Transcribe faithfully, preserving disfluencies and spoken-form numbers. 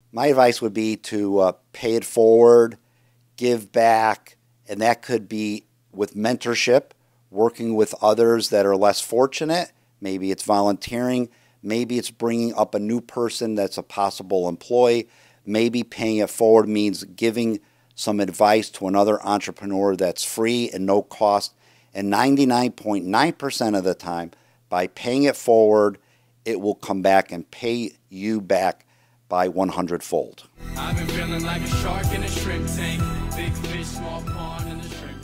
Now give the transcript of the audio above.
My advice would be to uh, pay it forward, give back, and that could be with mentorship, working with others that are less fortunate. Maybe it's volunteering. Maybe it's bringing up a new person that's a possible employee. Maybe paying it forward means giving some advice to another entrepreneur that's free and no cost. And ninety-nine point nine percent of the time, by paying it forward, it will come back and pay you back by one hundred fold. I've been feeling like a shark in a shrimp tank. Big fish, small pond in the shrimp